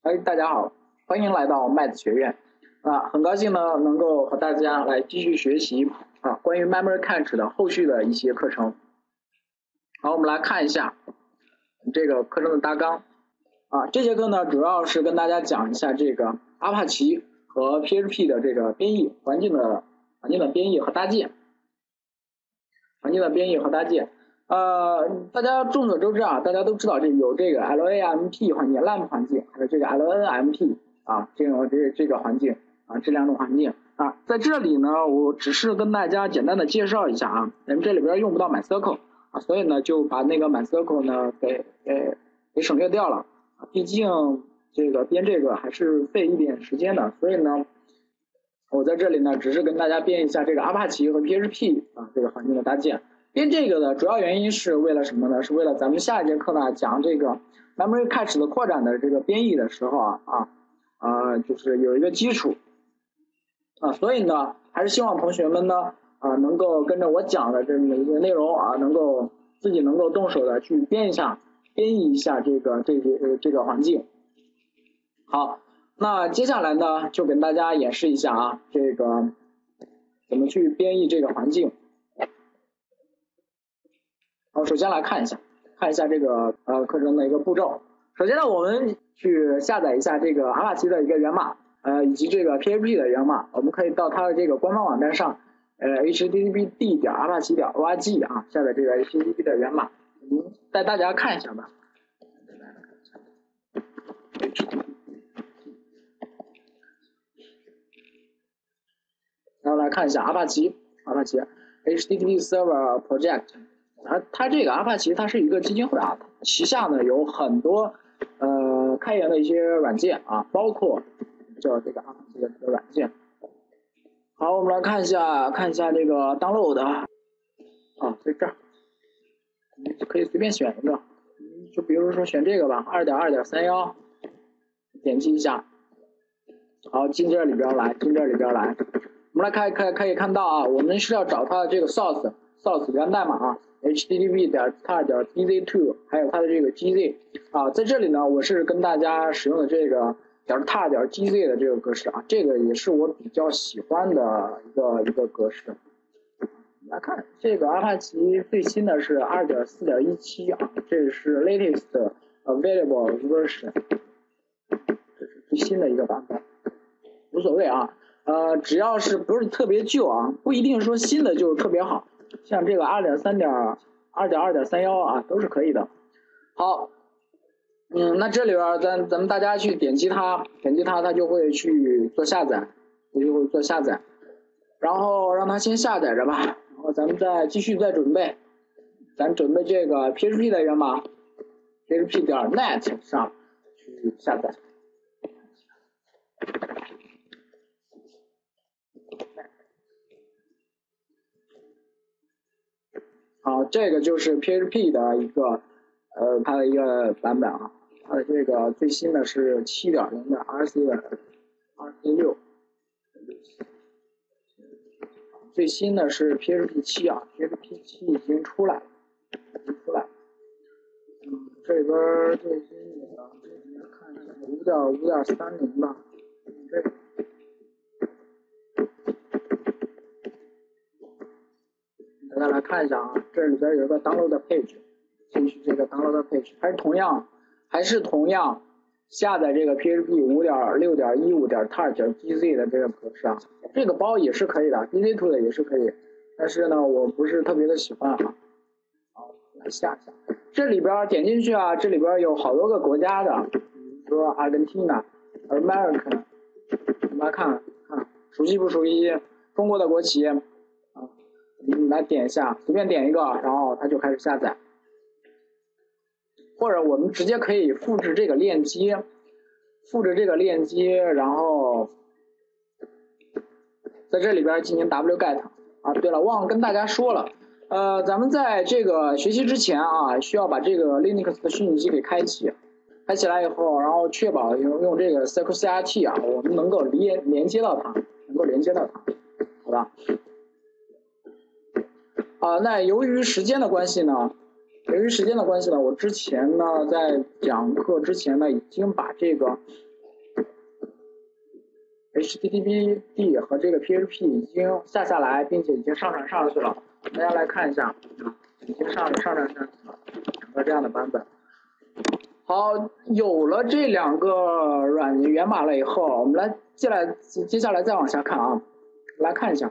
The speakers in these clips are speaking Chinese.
哎，大家好，欢迎来到麦子学院。很高兴呢能够和大家来继续学习关于 Memory Cache 的后续的一些课程。好，我们来看一下这个课程的大纲。这节课呢主要是跟大家讲一下这个阿帕奇和 PHP 的这个编译环境的编译和搭建。大家众所周知大家都知道有这个 LAMP 环境、LAMP 环境，还有这个 LNMP 这个环境这两种环境在这里呢，我只是跟大家简单的介绍一下咱们这里边用不到 MySQL所以呢就把那个 MySQL 呢给省略掉了毕竟这个编这个还是费一点时间的，所以呢我在这里呢只是跟大家编一下这个阿帕奇和 PHP 这个环境的搭建。编这个的主要原因是为了什么呢？是为了咱们下一节课呢讲这个 Memory Cache 的扩展的这个编译的时候就是有一个基础所以呢还是希望同学们呢能够跟着我讲的这么一个内容自己能够动手的去编译一下这个环境。好，那接下来呢就跟大家演示一下这个怎么去编译这个环境。好，首先来看一下这个课程的一个步骤。首先呢，我们去下载一下这个阿帕奇的一个源码以及这个 PHP 的源码。我们可以到它的这个官方网站上http://apache.org 下载这个 HTTP 的源码。带大家看一下吧。然后来看一下阿帕奇 HTTP Server Project。它这个阿帕奇它是一个基金会旗下呢有很多开源的一些软件包括叫这个阿帕奇的这个软件。好，我们来看一下这个 download 在这儿你可以随便选一个，就比如说选这个吧 2.2.31 点击一下。好，进这里边来。我们来可以看到我们是要找它的这个 source 源代码http://tar.gz2 还有它的这个 gz 在这里呢我是跟大家使用的这个.tar.gz 的这个格式这个也是我比较喜欢的一个格式。来看这个阿帕奇最新的是 2.4.17 这是 latest available version， 这是最新的一个版本，无所谓只要是不是特别旧不一定说新的就特别好，像这个 2.3.2.31 都是可以的。好，那这里边咱们大家去点击它它就会去做下载，然后让它先下载着吧，然后咱们再继续准备，咱准备这个 PHP 的源码 php.net 上去下载。好，这个就是 PHP 的一个它的一个版本它的这个最新的是 7.0 的 RC6， 最新的是 PHP 7 PHP 7已经出来了。这边最新的看一下 5.5.30 吧，这个大家来看一下这里边有一个 download page， 进去这个 download page 还是同样下载这个 PHP 5.6.15.tar.gz 的这个格式这个包也是可以的 gz2 的也是可以，但是呢我不是特别的喜欢好，来下一下这里边点进去这里边有好多个国家的，比如说 Argentina、American， 我们来看熟悉不熟悉中国的国旗你来点一下，随便点一个，然后它就开始下载。或者我们直接可以复制这个链接，然后在这里边进行 wget 对了，忘了跟大家说了，咱们在这个学习之前需要把这个 Linux 的虚拟机给开起来以后，然后确保用这个 CircleCRT 我们能够连接到它，好吧？那由于时间的关系呢，我之前呢在讲课之前呢已经把这个 HTTPD 和这个 PHP 已经下来，并且已经上传上去了。大家来看一下，已经上传上去了两个这样的版本。好，有了这两个软件源码了以后，我们来接下来再往下看啊，来看一下。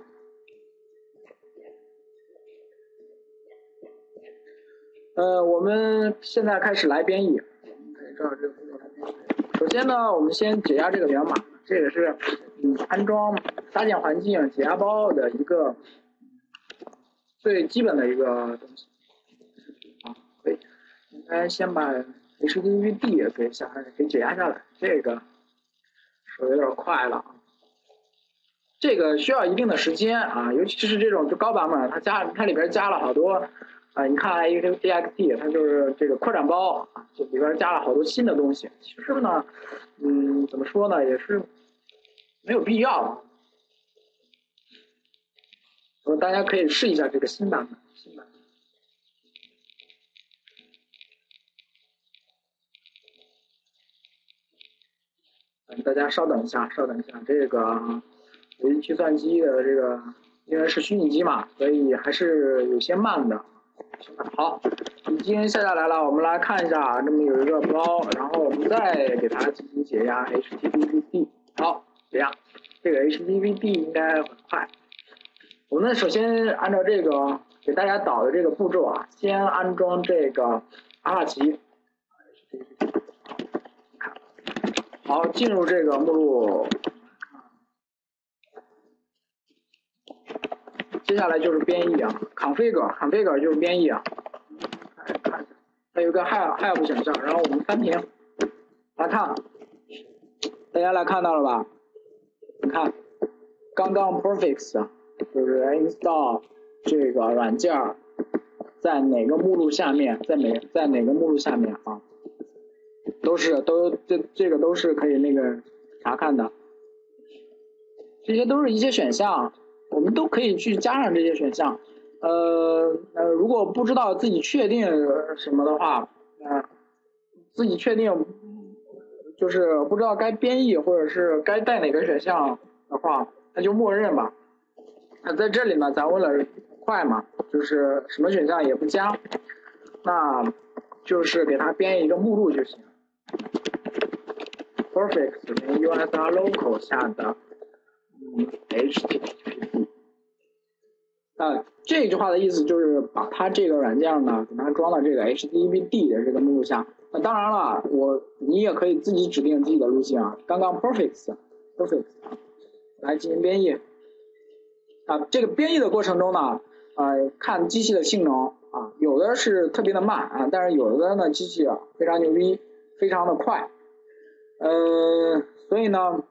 我们现在开始来编译。可以照这个步骤来编译。首先呢，我们先解压这个源码，这个是安装搭建环境解压包的一个最基本的一个东西。啊，可以，应该先把 HTTPD 给解压下来，这个手有点快了啊。这个需要一定的时间啊，尤其是这种就高版本，它里边加了好多你看 AXT 它就是这个扩展包啊，这里边加了好多新的东西。其实呢，怎么说呢，也是没有必要。大家可以试一下这个新版本。大家稍等一下，这个由于计算机的这个，因为是虚拟机嘛，所以还是有些慢的。好，已经下来了，我们来看一下，这么有一个包，然后我们再给它进行解压 HTTPD。好，解压，这个 HTTPD 应该很快。我们首先按照这个给大家导的这个步骤啊，先安装这个阿帕奇。好，进入这个目录，接下来就是编译啊 ，configure 就是编译啊。看，它有个 help 选项，然后我们翻屏来看，大家来看到了吧？你看，刚刚 prefix 就是 install 这个软件在哪个目录下面，在哪个目录下面啊？这个都是可以那个查看的，这些都是一些选项，我们都可以去加上这些选项。如果不知道自己确定什么的话，自己确定就是不知道该编译或者是该带哪个选项的话，那就默认吧。那在这里呢，咱为了快嘛，就是什么选项也不加，那就是给它编译一个目录就行。Perfect USR local 下的HTTP。这句话的意思就是把它这个软件呢，给它装到这个 HTTPD 的这个目录下。那当然了，你也可以自己指定自己的路径啊。刚刚 perfect 来进行编译这个编译的过程中呢，看机器的性能啊，有的是特别的慢啊，但是有的呢机器非常牛逼，非常的快。所以呢，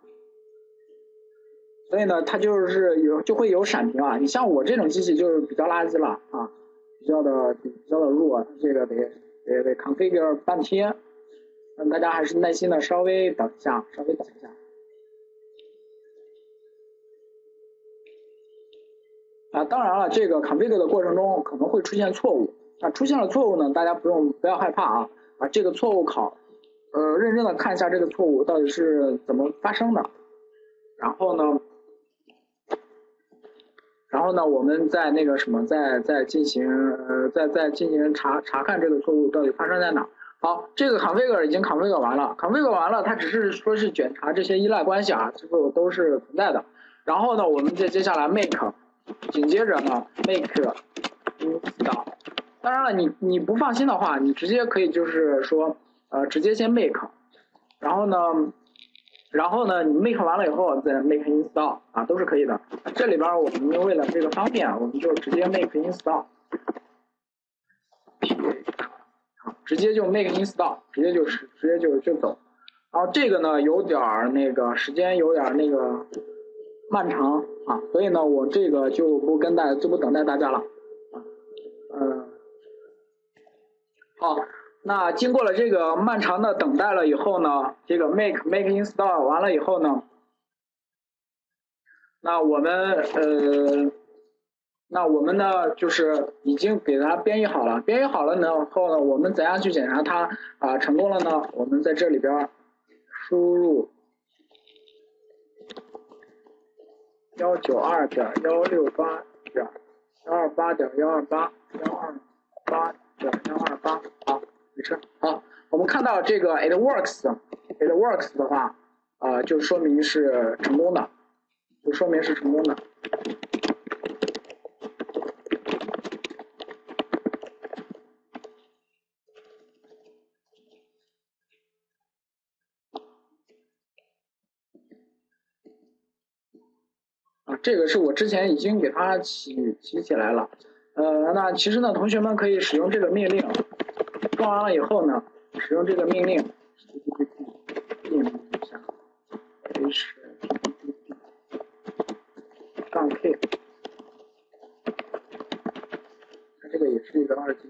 它就会有闪屏啊。你像我这种机器就是比较垃圾了啊，比较的弱，这个得 configure 半天。大家还是耐心的稍微等一下。当然了，这个 configure 的过程中可能会出现错误。出现了错误呢，大家不要害怕啊，把这个错误认真的看一下这个错误到底是怎么发生的，然后呢，我们再那个什么，再进行查看这个错误到底发生在哪。好，这个 configure 已经 configure 完了，它只是说是检查这些依赖关系啊，这个都是存在的。然后呢，我们再接下来 make， 紧接着呢 make install。当然了，你不放心的话，你直接可以就是说直接先 make， 然后呢你 make 完了以后再 make install 都是可以的。这里边我们为了这个方便，我们就直接 make install， 直接就 make install， 直接就走。然后这个呢有点那个时间有点那个漫长所以呢我这个就不等待大家了好，那经过了这个漫长的等待了以后呢，这个 make install 完了以后呢，那我们呢就是已经给它编译好了呢后呢，我们怎样去检查它成功了呢？我们在这里边输入 192.168.128.128.128，好，没事。好，我们看到这个 it works 的话，就说明是成功的，这个是我之前已经给它起来了。那其实呢，同学们可以使用这个命令，装完了以后呢，使用这个命令，定一下 http://k， 它这个也是一个2进，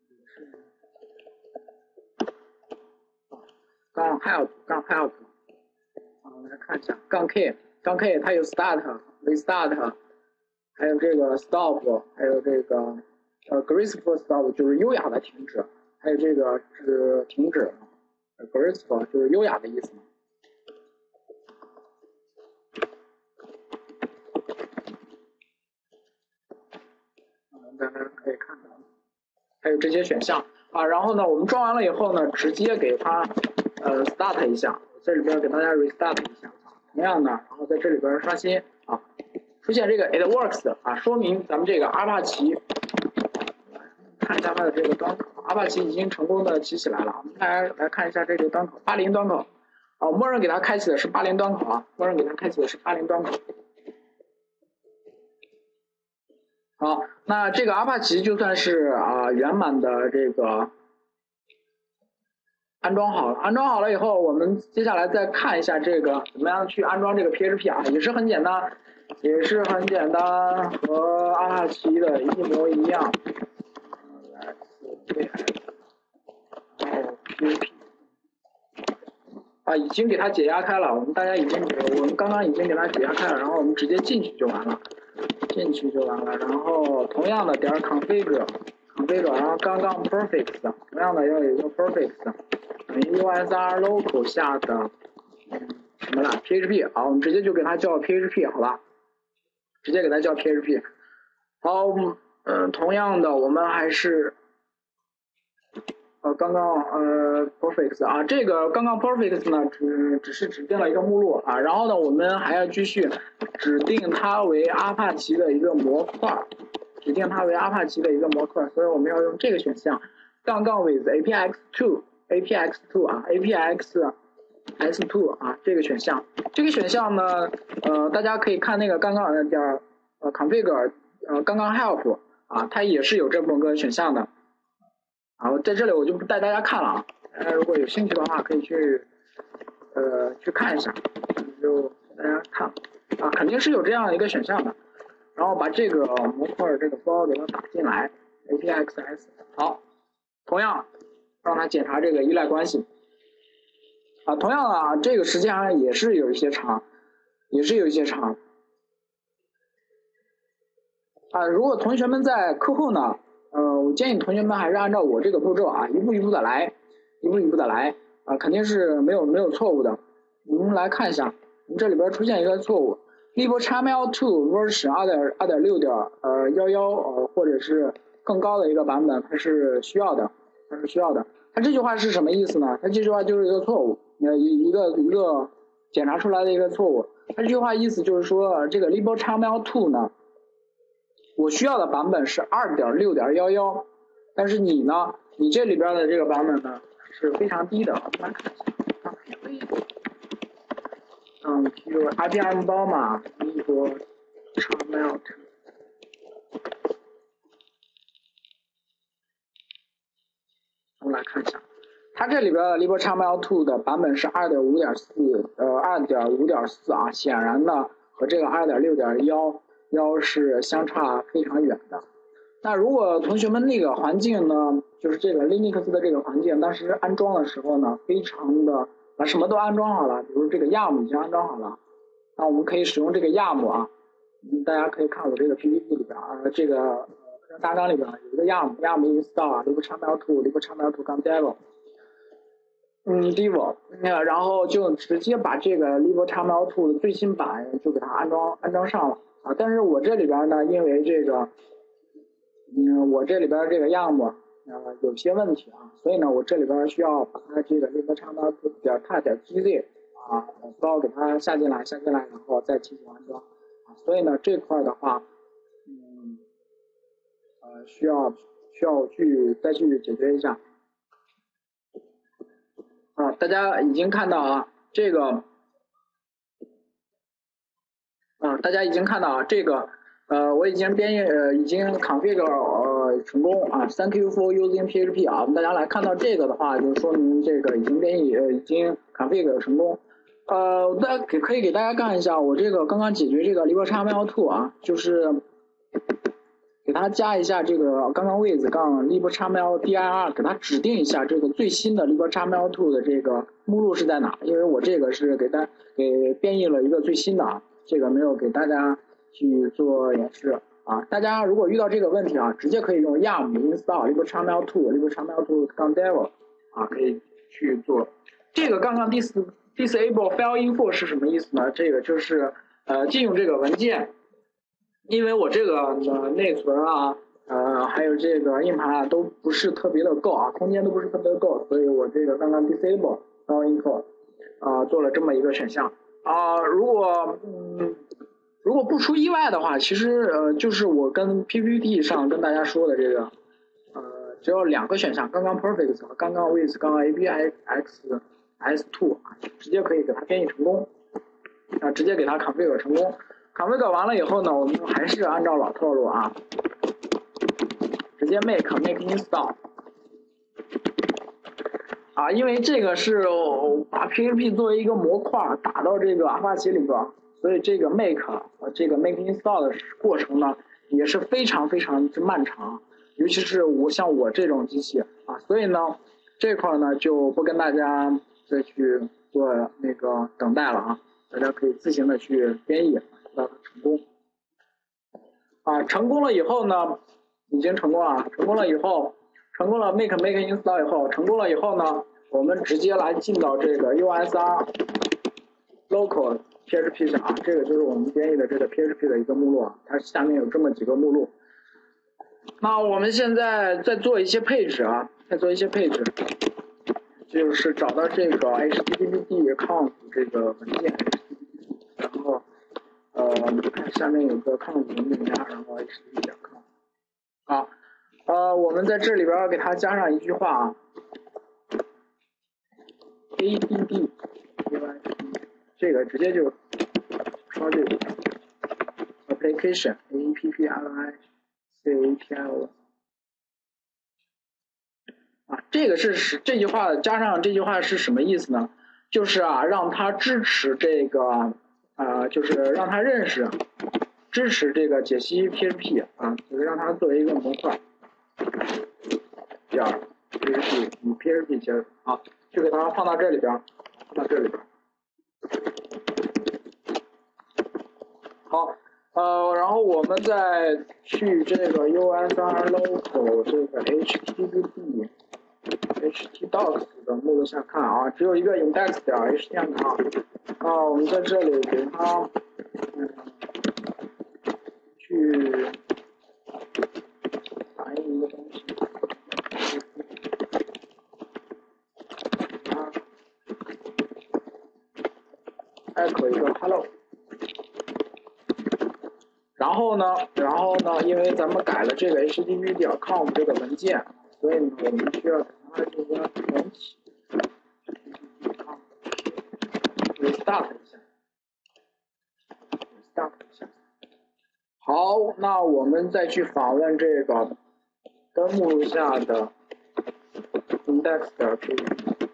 杠 help， 我们来看一下，-k 它有 start、restart， 还有这个 stop， 还有这个graceful stop 就是优雅的停止，还有这个是停止 ，graceful 就是优雅的意思。大家可以看到，还有这些选项然后呢，我们装完了以后呢，直接给它start 一下，这里边给大家 restart 一下。同样的，然后在这里边刷新出现这个 it works 说明咱们这个阿帕奇，看一下它的这个端口，阿帕奇已经成功的起来了。我们来看一下这个端口，80端口默认给它开启的是80端口好，那这个阿帕奇就算是圆满的这个安装好了以后，我们接下来再看一下这个怎么样去安装这个 PHP 也是很简单，和阿帕奇的一模一样。PHP 已经给它解压开了，我们刚刚已经给它解压开了，然后我们直接进去就完了，然后同样的点 configure， 然后刚刚 prefix， 同样的要有一个 prefix， 等于 usr local 下的什么了 PHP， 好，我们直接就给它叫 PHP 好吧，直接给它叫 PHP。好，同样的我们还是刚刚prefix 这个刚刚 prefix 呢只是指定了一个目录然后呢我们还要继续指定它为阿帕奇的一个模块，所以我们要用这个选项杠杠 with apx2 这个选项。这个选项呢大家可以看那个刚刚的点configure刚刚 help 它也是有这么个选项的。好，在这里我就不带大家看了大家如果有兴趣的话可以去看一下，就大家看肯定是有这样一个选项的，然后把这个模块这个包给它打进来 apxs。 好，同样让它检查这个依赖关系同样的这个时间也是有一些长如果同学们在课后呢我建议同学们还是按照我这个步骤一步一步的来肯定是没有错误的。我们来看一下，我们这里边出现一个错误 libxml2 version 2.6.11或者是更高的一个版本，它是需要的。它这句话是什么意思呢？它这句话就是一个错误，一个检查出来的一个错误。它这句话意思就是说这个 libxml2 呢我需要的版本是 2.6.11， 但是你呢你这里边的这个版本呢是非常低的。我们来看一下IPM 包嘛libxml2，我们来看一下它这里边的 libxml2 的版本是 2.5.4 显然呢和这个 2.6.11是相差非常远的。那如果同学们那个环境呢就是这个 Linux 的这个环境当时安装的时候呢非常的把什么都安装好了，比如这个 YARM 已经安装好了，那我们可以使用这个 YARM 大家可以看我这个 PPT 里边这个大纲里边有一个 YARM install libxml2 libxml2 devel。 ，Divo，然后就直接把这个 libxml2 的最新版就给它安装上了啊。但是我这里边呢，因为这个，我这里边这个样目有些问题啊，所以呢，我这里边需要把它这个 libxml2.tat.gz 包给它下进来，然后再进行安装啊。所以呢，这块的话，需要再去解决一下。大家已经看到啊，这个大家已经看到啊，这个我已经已经 configure 成功啊 ，Thank you for using PHP 啊。我们大家来看到这个的话，就说明这个已经已经 configure 成功。大家可以给大家看一下，我这个刚刚解决这个 libxml2 啊，就是给它加一下这个刚刚 with 杠 libxml_dir 给它指定一下这个最新的 libxml2 的这个目录是在哪，因为我这个是给编译了一个最新的啊，这个没有给大家去做演示啊。大家如果遇到这个问题啊，直接可以用 yum install libxml2 杠 devel 啊，可以去做。这个刚刚disable file info 是什么意思呢？这个就是禁用这个文件。因为我这个内存啊，还有这个硬盘啊，都不是特别的够啊，空间都不是特别的够，所以我这个刚刚 disable file info 做了这么一个选项啊。如果不出意外的话，其实就是我跟 PPT 上跟大家说的这个只有2个选项，刚刚 perfect 和刚刚 with 刚刚 APIX_S2 啊，直接可以给它编译成功啊，直接给它 configure 成功。configure 完了以后呢，我们还是按照老套路啊，直接 make install 啊，因为这个是把 PHP 作为一个模块打到这个 Apache 里边，所以这个 make install 的过程呢也是非常非常之漫长，尤其是像我这种机器啊，所以呢这块呢就不跟大家再去做那个等待了啊，大家可以自行的去编译。成功啊！成功了以后呢，已经成功了。成功了以后，成功了 make install 以后，成功了以后呢，我们直接来进到这个 USR local PHP 上啊，这个就是我们编译的这个 PHP 的一个目录啊，它下面有这么几个目录。那我们现在再做一些配置啊，就是找到这个 httpd_conf 这个文件，然后。看下面有个 conf 文件夹，然后 http.conf 啊，我们在这里边给它加上一句话啊 ，add 这个直接就抄这个 application applicapil 啊，这个是这句话加上这句话是什么意思呢？就是啊，让它支持这个。就是让它支持这个解析 PHP 啊，就是让它作为一个模块，点 PHP 与 PHP 接入啊，就给它放到这里边，好，然后我们再去这个 USR local 这个 htdocs 的目录下看啊，只有一个 index.html 啊，我们在这里给它去打印一个东西，echo 一个 hello， 然后呢，因为咱们改了这个 http.conf 这个文件，所以呢，我们需要给它这个重启 restart 一下。好，那我们再去访问这个根目录下的 index.php。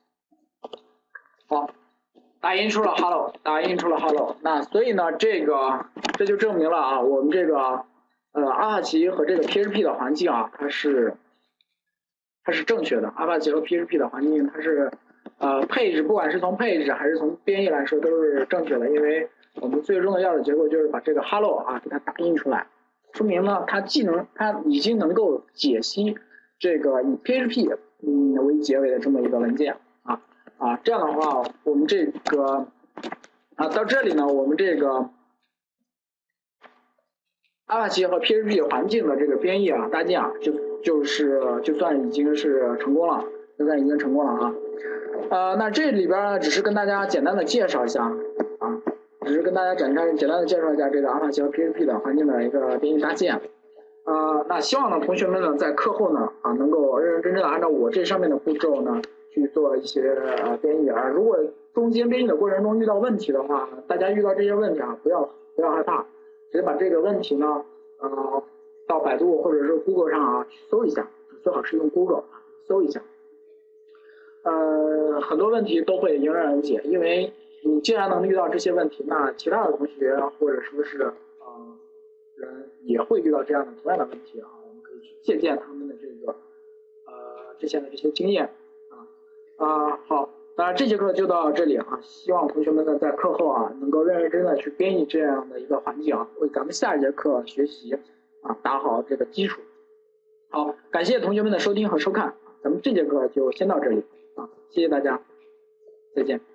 好，打印出了 hello，那所以呢，这就证明了啊，我们这个阿帕奇和这个 PHP 的环境啊，它是正确的。阿帕奇和 PHP 的环境它是配置，不管是从配置还是从编译来说都是正确的，因为我们最重要的结果就是把这个 hello 啊给它打印出来，说明呢它已经能够解析这个以 PHP 为结尾的这么一个文件啊。 啊，这样的话，我们这个到这里呢，我们这个阿帕奇和 PHP 环境的这个编译搭建就算已经是成功了，那这里边呢，只是跟大家简单的介绍一下这个阿帕奇和 PHP 的环境的一个编译搭建。那希望呢，同学们呢在课后呢能够认认真真的按照我这上面的步骤呢去做一些编译如果中间编译的过程中遇到问题的话，大家遇到这些问题不要害怕，直接把这个问题呢到百度或者是 Google 上去搜一下，最好是用 Google 搜一下。很多问题都会迎刃而解，因为你既然能遇到这些问题，那其他的同学或者说是人也会遇到这样的同样的问题我们可以去借鉴他们的这个之前的这些经验好，那这节课就到这里希望同学们呢在课后能够认认真真的去编译这样的一个环境为咱们下一节课学习打好这个基础。好，感谢同学们的收听和收看，咱们这节课就先到这里谢谢大家，再见。